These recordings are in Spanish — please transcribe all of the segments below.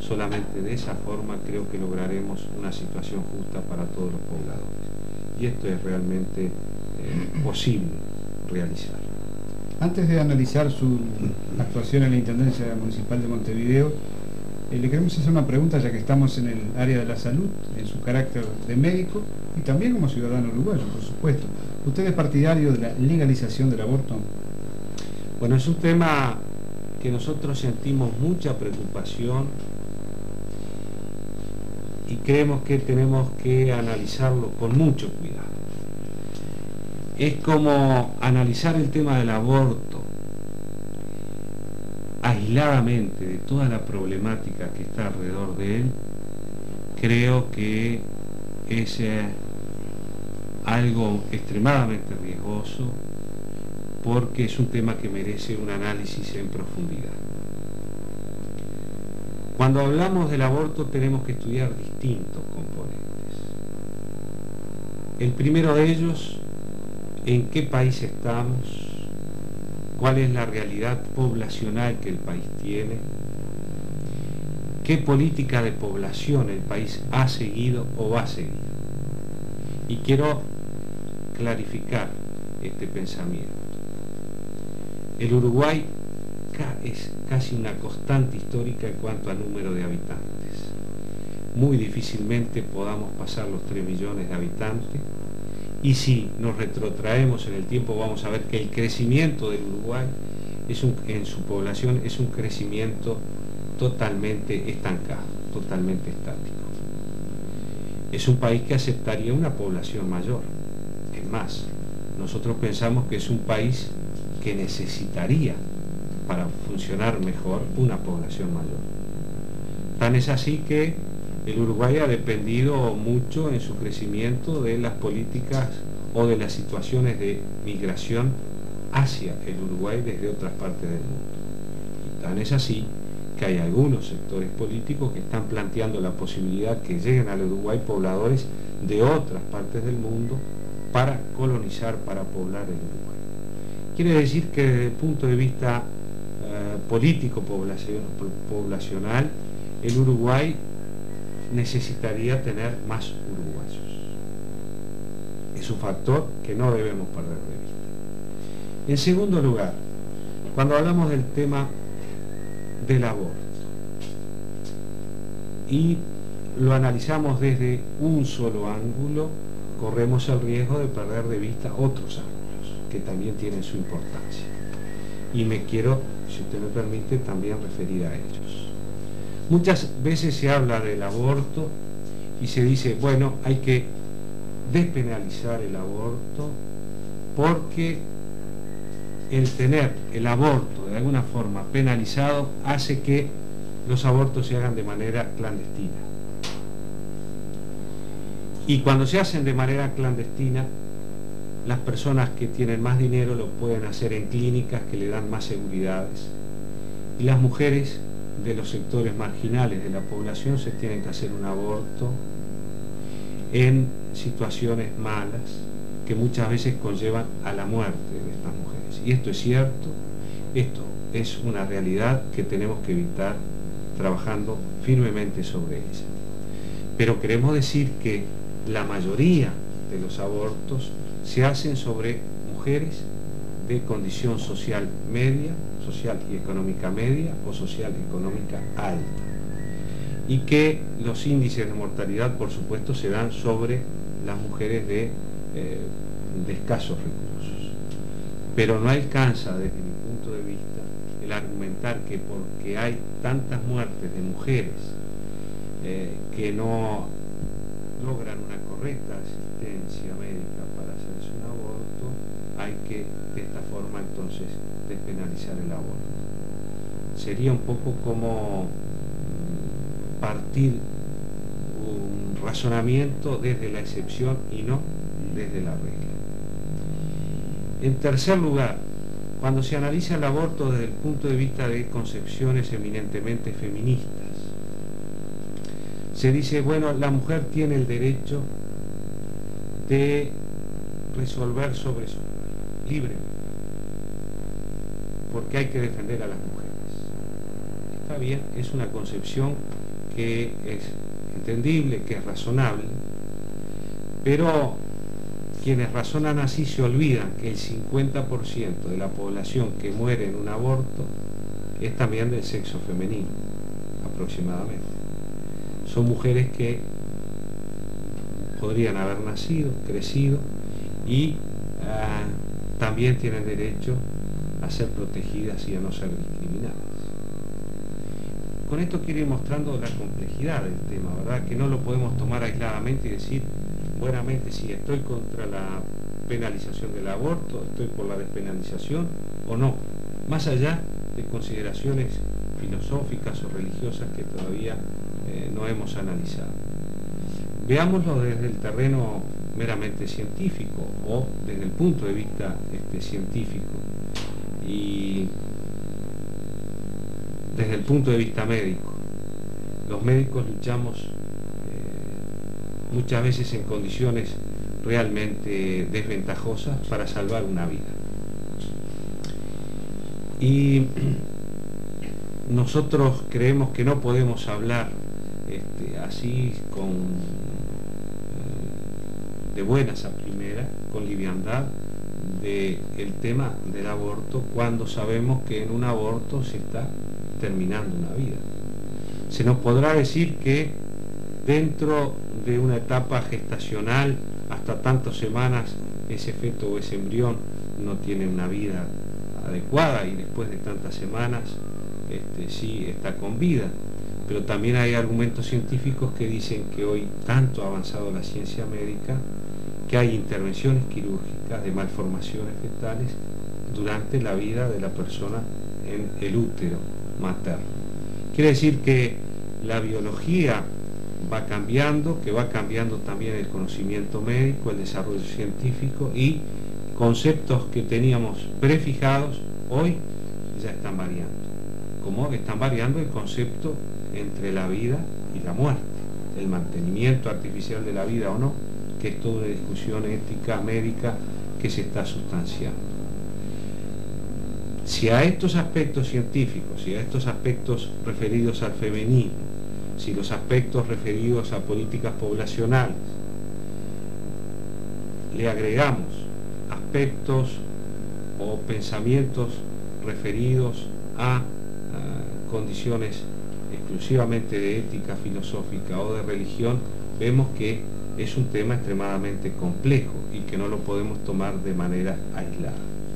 solamente de esa forma creo que lograremos una situación justa para todos los pobladores. Y esto es realmente posible realizar. Antes de analizar su actuación en la Intendencia Municipal de Montevideo, le queremos hacer una pregunta, ya que estamos en el área de la salud, en su carácter de médico y también como ciudadano uruguayo, por supuesto. ¿Usted es partidario de la legalización del aborto? Bueno, es un tema que nosotros sentimos mucha preocupación y creemos que tenemos que analizarlo con mucho cuidado. Es como analizar el tema del aborto aisladamente de toda la problemática que está alrededor de él. Creo que es algo extremadamente riesgoso, porque es un tema que merece un análisis en profundidad. Cuando hablamos del aborto tenemos que estudiar distintos componentes. El primero de ellos, en qué país estamos, cuál es la realidad poblacional que el país tiene, qué política de población el país ha seguido o va a seguir. Y quiero clarificar este pensamiento. El Uruguay es casi una constante histórica en cuanto a número de habitantes. Muy difícilmente podamos pasar los 3 millones de habitantes, y si nos retrotraemos en el tiempo vamos a ver que el crecimiento del Uruguay en su población es un crecimiento totalmente estancado, totalmente estático. Es un país que aceptaría una población mayor. Es más, nosotros pensamos que es un país que necesitaría, para funcionar mejor, una población mayor. Tan es así que el Uruguay ha dependido mucho en su crecimiento de las políticas o de las situaciones de migración hacia el Uruguay desde otras partes del mundo. Y tan es así que hay algunos sectores políticos que están planteando la posibilidad que lleguen al Uruguay pobladores de otras partes del mundo para colonizar, para poblar el Uruguay. Quiere decir que desde el punto de vista político poblacional, el Uruguay necesitaría tener más uruguayos. Es un factor que no debemos perder de vista. En segundo lugar, cuando hablamos del tema del aborto y lo analizamos desde un solo ángulo, corremos el riesgo de perder de vista otros ángulos que también tienen su importancia. Y me quiero, si usted me permite, también referir a ellos. Muchas veces se habla del aborto y se dice, bueno, hay que despenalizar el aborto porque el tener el aborto de alguna forma penalizado hace que los abortos se hagan de manera clandestina. Y cuando se hacen de manera clandestina, las personas que tienen más dinero lo pueden hacer en clínicas que le dan más seguridades. Y las mujeres de los sectores marginales de la población se tienen que hacer un aborto en situaciones malas que muchas veces conllevan a la muerte de estas mujeres. Y esto es cierto, esto es una realidad que tenemos que evitar trabajando firmemente sobre ella. Pero queremos decir que la mayoría de los abortos se hacen sobre mujeres de condición social media, social y económica media o social y económica alta, y que los índices de mortalidad, por supuesto, se dan sobre las mujeres de escasos recursos. Pero no alcanza, desde mi punto de vista, el argumentar que porque hay tantas muertes de mujeres que no logran una correcta asistencia médica para hacerse un aborto, hay que de esta forma entonces despenalizar el aborto. Sería un poco como partir un razonamiento desde la excepción y no desde la regla. En tercer lugar, cuando se analiza el aborto desde el punto de vista de concepciones eminentemente feministas, se dice, bueno, la mujer tiene el derecho de resolver sobre su cuerpo, libremente, porque hay que defender a las mujeres. Está bien, es una concepción que es entendible, que es razonable, pero quienes razonan así se olvidan que el 50% de la población que muere en un aborto es también del sexo femenino, aproximadamente. Son mujeres que podrían haber nacido, crecido y también tienen derecho a ser protegidas y a no ser discriminadas. Con esto quiero ir mostrando la complejidad del tema, ¿verdad? Que no lo podemos tomar aisladamente y decir, buenamente, si estoy contra la penalización del aborto, estoy por la despenalización o no, más allá de consideraciones filosóficas o religiosas que todavía no hemos analizado. Veámoslo desde el terreno meramente científico o desde el punto de vista científico y desde el punto de vista médico. Los médicos luchamos muchas veces en condiciones realmente desventajosas para salvar una vida. Y nosotros creemos que no podemos hablar así de buenas a primeras, con liviandad, del tema del aborto cuando sabemos que en un aborto se está terminando una vida. Se nos podrá decir que dentro de una etapa gestacional, hasta tantas semanas, ese feto o ese embrión no tiene una vida adecuada y después de tantas semanas sí está con vida. Pero también hay argumentos científicos que dicen que hoy tanto ha avanzado la ciencia médica que hay intervenciones quirúrgicas de malformaciones fetales durante la vida de la persona en el útero materno. Quiere decir que la biología va cambiando, que va cambiando también el conocimiento médico, el desarrollo científico y conceptos que teníamos prefijados hoy ya están variando. Como están variando el concepto entre la vida y la muerte, el mantenimiento artificial de la vida o no, que es toda una discusión ética, médica, que se está sustanciando. Si a estos aspectos científicos, si a estos aspectos referidos al feminismo, si los aspectos referidos a políticas poblacionales, le agregamos aspectos o pensamientos referidos a condiciones exclusivamente de ética filosófica o de religión, vemos que es un tema extremadamente complejo y que no lo podemos tomar de manera aislada.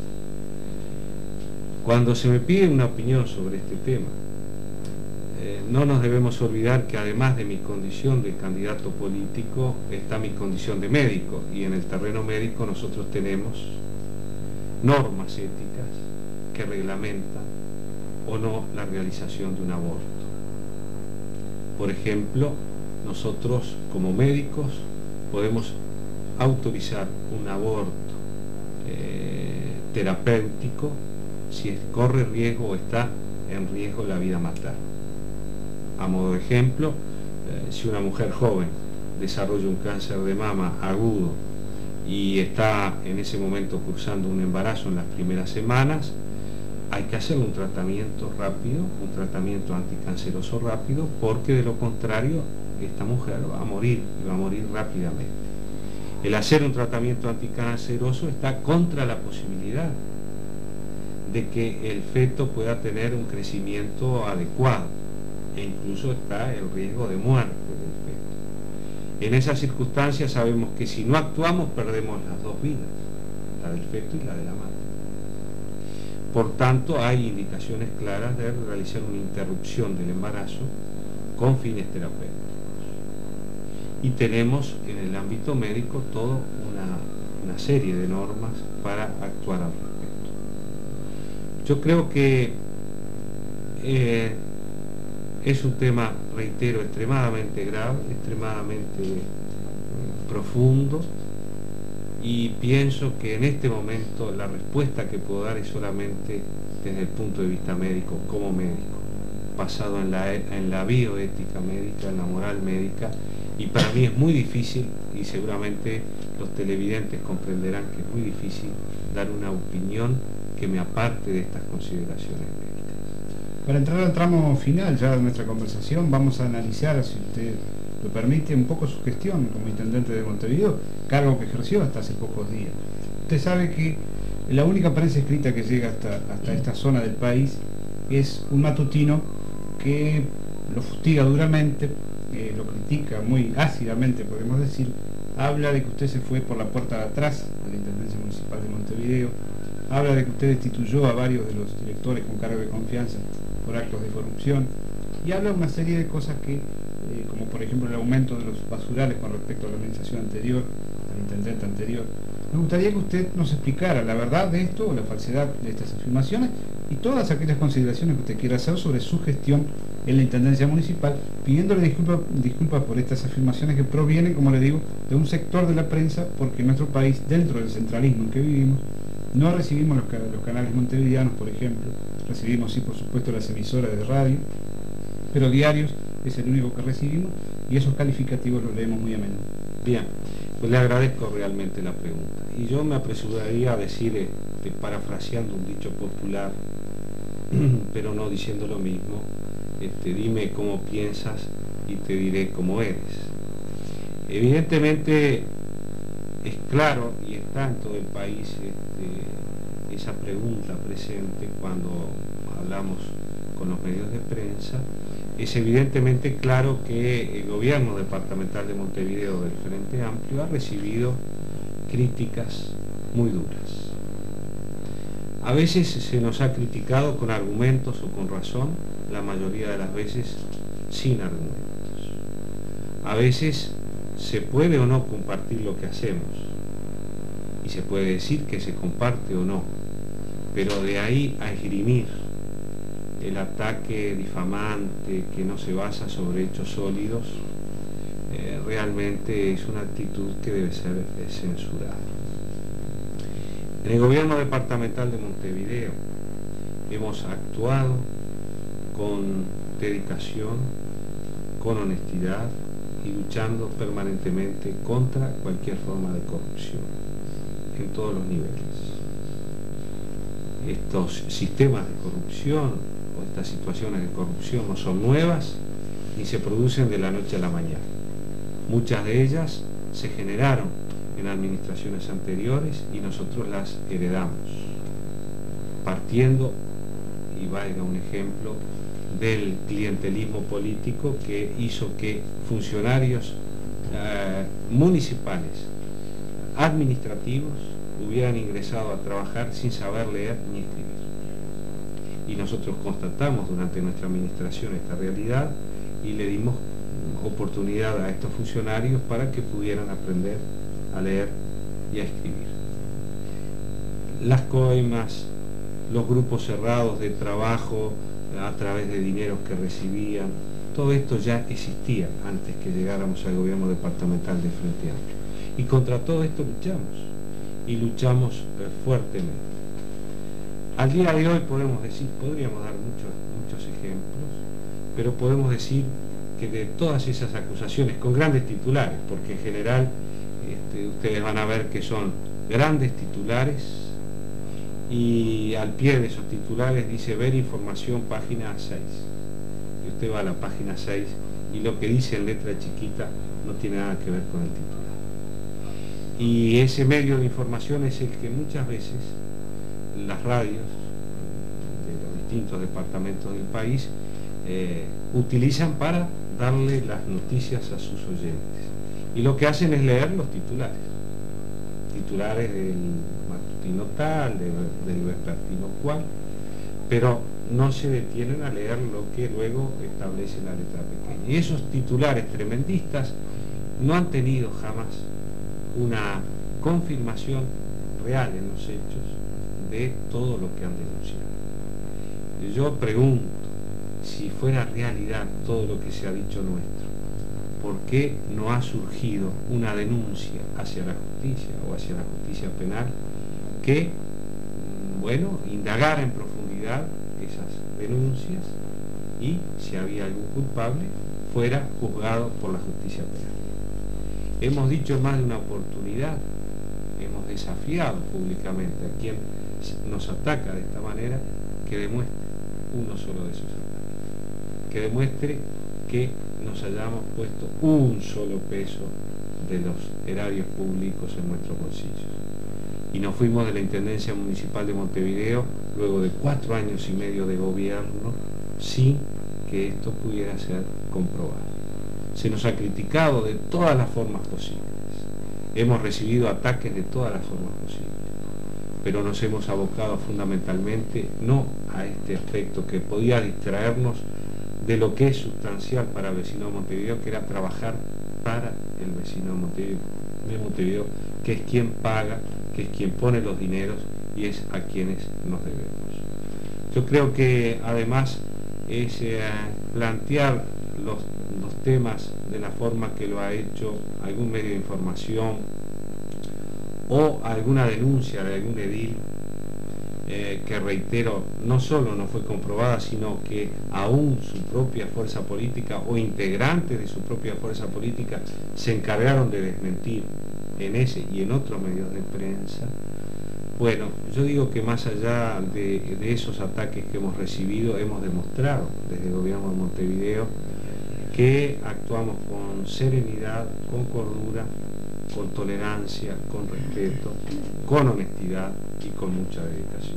Cuando se me pide una opinión sobre este tema, no nos debemos olvidar que además de mi condición de candidato político está mi condición de médico, y en el terreno médico nosotros tenemos normas éticas que reglamentan o no la realización de un aborto. Por ejemplo, nosotros como médicos podemos autorizar un aborto terapéutico si corre riesgo o está en riesgo la vida materna. A modo de ejemplo, si una mujer joven desarrolla un cáncer de mama agudo y está en ese momento cursando un embarazo en las primeras semanas, hay que hacer un tratamiento rápido, un tratamiento anticanceroso rápido, porque de lo contrario esta mujer va a morir y va a morir rápidamente. El hacer un tratamiento anticanceroso está contra la posibilidad de que el feto pueda tener un crecimiento adecuado, e incluso está el riesgo de muerte del feto. En esas circunstancias sabemos que si no actuamos perdemos las dos vidas, la del feto y la de la madre. Por tanto, hay indicaciones claras de realizar una interrupción del embarazo con fines terapéuticos. Y tenemos en el ámbito médico toda una serie de normas para actuar al respecto. Yo creo que es un tema, reitero, extremadamente grave, extremadamente profundo, y pienso que en este momento la respuesta que puedo dar es solamente desde el punto de vista médico, como médico, basado en la bioética médica, en la moral médica, y para mí es muy difícil, y seguramente los televidentes comprenderán que es muy difícil dar una opinión que me aparte de estas consideraciones médicas. Para entrar al tramo final ya de nuestra conversación, vamos a analizar, si usted lo permite, un poco su gestión como intendente de Montevideo, cargo que ejerció hasta hace pocos días. Usted sabe que la única prensa escrita que llega hasta esta zona del país es un matutino que lo fustiga duramente, lo critica muy ácidamente, podemos decir, habla de que usted se fue por la puerta de atrás a la Intendencia Municipal de Montevideo, habla de que usted destituyó a varios de los directores con cargo de confianza por actos de corrupción, y habla una serie de cosas que, como por ejemplo el aumento de los basurales con respecto a la administración anterior, al intendente anterior. Me gustaría que usted nos explicara la verdad de esto o la falsedad de estas afirmaciones y todas aquellas consideraciones que usted quiera hacer sobre su gestión en la Intendencia Municipal, pidiéndole disculpas por estas afirmaciones que provienen, como le digo, de un sector de la prensa, porque en nuestro país, dentro del centralismo en que vivimos, no recibimos los canales montevideanos, por ejemplo, recibimos sí, por supuesto, las emisoras de radio, pero diarios es el único que recibimos y esos calificativos los leemos muy a menudo. Bien, pues le agradezco realmente la pregunta. Y yo me apresuraría a decir, parafraseando un dicho popular, pero no diciendo lo mismo, dime cómo piensas y te diré cómo eres. Evidentemente es claro y está en todo el país esa pregunta presente cuando hablamos con los medios de prensa. Es evidentemente claro que el gobierno departamental de Montevideo del Frente Amplio ha recibido críticas muy duras. A veces se nos ha criticado con argumentos o con razón, la mayoría de las veces sin argumentos. A veces se puede o no compartir lo que hacemos, y se puede decir que se comparte o no, pero de ahí a esgrimir el ataque difamante que no se basa sobre hechos sólidos, realmente es una actitud que debe ser censurada. En el gobierno departamental de Montevideo hemos actuado con dedicación, con honestidad y luchando permanentemente contra cualquier forma de corrupción en todos los niveles. Estos sistemas de corrupción o estas situaciones de corrupción no son nuevas ni se producen de la noche a la mañana. Muchas de ellas se generaron en administraciones anteriores y nosotros las heredamos, partiendo, y valga un ejemplo, del clientelismo político que hizo que funcionarios municipales, administrativos, hubieran ingresado a trabajar sin saber leer ni escribir. Y nosotros constatamos durante nuestra administración esta realidad y le dimos oportunidad a estos funcionarios para que pudieran aprender a leer y a escribir. Las coimas, los grupos cerrados de trabajo a través de dineros que recibían, todo esto ya existía antes que llegáramos al gobierno departamental de Frente Amplio. Y contra todo esto luchamos, y luchamos fuertemente. Al día de hoy podríamos dar muchos ejemplos, pero podemos decir que de todas esas acusaciones, con grandes titulares, porque en general ustedes van a ver que son grandes titulares, y al pie de esos titulares dice ver información página 6. Y usted va a la página 6 y lo que dice en letra chiquita no tiene nada que ver con el titular. Y ese medio de información es el que muchas veces las radios de los distintos departamentos del país utilizan para darle las noticias a sus oyentes. Y lo que hacen es leer los titulares del matutino tal, del vespertino cual, pero no se detienen a leer lo que luego establece la letra pequeña. Y esos titulares tremendistas no han tenido jamás una confirmación real en los hechos de todo lo que han denunciado. Yo pregunto, si fuera realidad todo lo que se ha dicho nuestro, ¿por qué no ha surgido una denuncia hacia la justicia o hacia la justicia penal que, bueno, indagara en profundidad esas denuncias y, si había algún culpable, fuera juzgado por la justicia penal? Hemos dicho en más de una oportunidad, hemos desafiado públicamente a quien nos ataca de esta manera que demuestre uno solo de esos ataques, que demuestre que nos hayamos puesto un solo peso de los erarios públicos en nuestros bolsillos. Y nos fuimos de la Intendencia Municipal de Montevideo luego de 4 años y medio de gobierno sin que esto pudiera ser comprobado. Se nos ha criticado de todas las formas posibles. Hemos recibido ataques de todas las formas posibles. Pero nos hemos abocado fundamentalmente no a este aspecto que podía distraernos de lo que es sustancial para el vecino de Montevideo, que era trabajar para el vecino de Montevideo, que es quien paga, que es quien pone los dineros y es a quienes nos debemos. Yo creo que además es plantear los temas de la forma que lo ha hecho algún medio de información o alguna denuncia de algún edil, que reitero, no solo no fue comprobada, sino que aún su propia fuerza política o integrantes de su propia fuerza política se encargaron de desmentir en ese y en otros medios de prensa. Bueno, yo digo que más allá de esos ataques que hemos recibido, hemos demostrado desde el gobierno de Montevideo que actuamos con serenidad, con cordura, con tolerancia, con respeto, con honestidad y con mucha dedicación.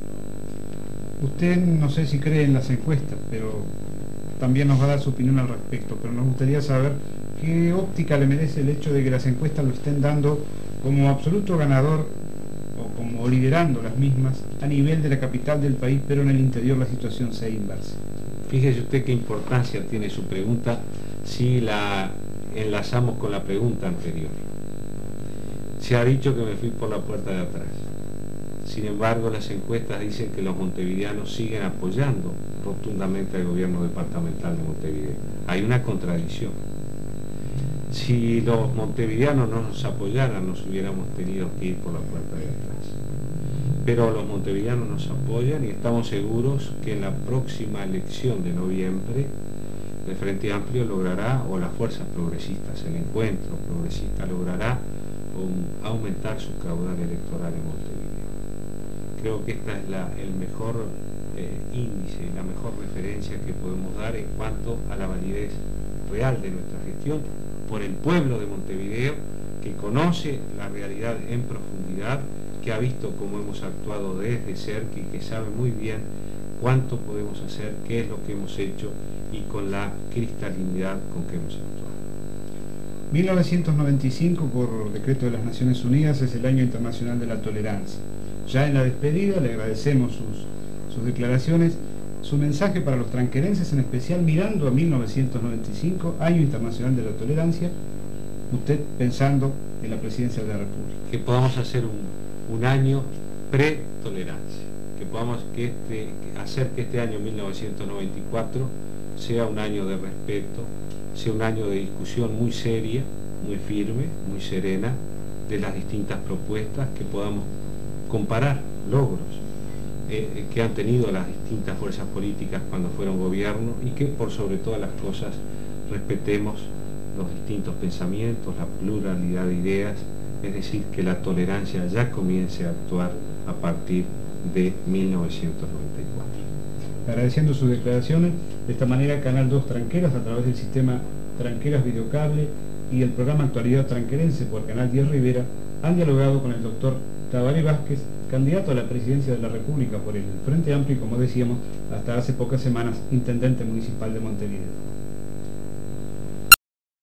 Usted no sé si cree en las encuestas, pero también nos va a dar su opinión al respecto, pero nos gustaría saber qué óptica le merece el hecho de que las encuestas lo estén dando como absoluto ganador o como liderando las mismas a nivel de la capital del país, pero en el interior la situación sea inversa. Fíjese usted qué importancia tiene su pregunta si la enlazamos con la pregunta anterior. Se ha dicho que me fui por la puerta de atrás. Sin embargo, las encuestas dicen que los montevideanos siguen apoyando rotundamente al gobierno departamental de Montevideo. Hay una contradicción. Si los montevideanos no nos apoyaran, nos hubiéramos tenido que ir por la puerta de atrás. Pero los montevideanos nos apoyan y estamos seguros que en la próxima elección de noviembre el Frente Amplio logrará, o las fuerzas progresistas, el encuentro progresista logrará aumentar su caudal electoral en Montevideo. Creo que esta es el mejor índice, la mejor referencia que podemos dar en cuanto a la validez real de nuestra gestión por el pueblo de Montevideo, que conoce la realidad en profundidad, que ha visto cómo hemos actuado desde cerca y que sabe muy bien cuánto podemos hacer, qué es lo que hemos hecho y con la cristalinidad con que hemos actuado. 1995, por decreto de las Naciones Unidas, es el Año Internacional de la Tolerancia. Ya en la despedida le agradecemos sus declaraciones, su mensaje para los tranquerenses, en especial mirando a 1995, Año Internacional de la Tolerancia, usted pensando en la Presidencia de la República. Que podamos hacer un año pre-tolerancia, que podamos hacer que este año 1994 sea un año de respeto, sea un año de discusión muy seria, muy firme, muy serena, de las distintas propuestas, que podamos comparar logros que han tenido las distintas fuerzas políticas cuando fueron gobierno y que por sobre todas las cosas respetemos los distintos pensamientos, la pluralidad de ideas, es decir, que la tolerancia ya comience a actuar a partir de 1994. Agradeciendo sus declaraciones, de esta manera Canal 2 Tranqueras, a través del sistema Tranqueras Videocable y el programa Actualidad Tranquerense por Canal 10 Rivera, han dialogado con el doctor Tabaré Vázquez, candidato a la presidencia de la República por el Frente Amplio y, como decíamos, hasta hace pocas semanas, intendente municipal de Montevideo.